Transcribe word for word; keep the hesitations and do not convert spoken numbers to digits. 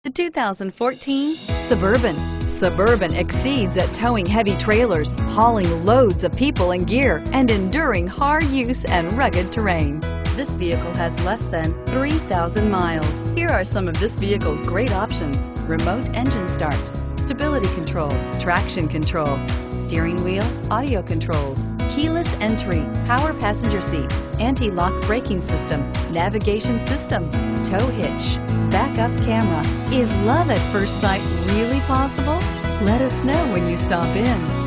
The two thousand fourteen Suburban. Suburban exceeds at towing heavy trailers, hauling loads of people and gear, and enduring hard use and rugged terrain. This vehicle has less than three thousand miles. Here are some of this vehicle's great options: remote engine start, stability control, traction control, steering wheel audio controls, keyless entry, power passenger seat, anti-lock braking system, navigation system, tow hitch, backup camera. Is love at first sight really possible? Let us know when you stop in.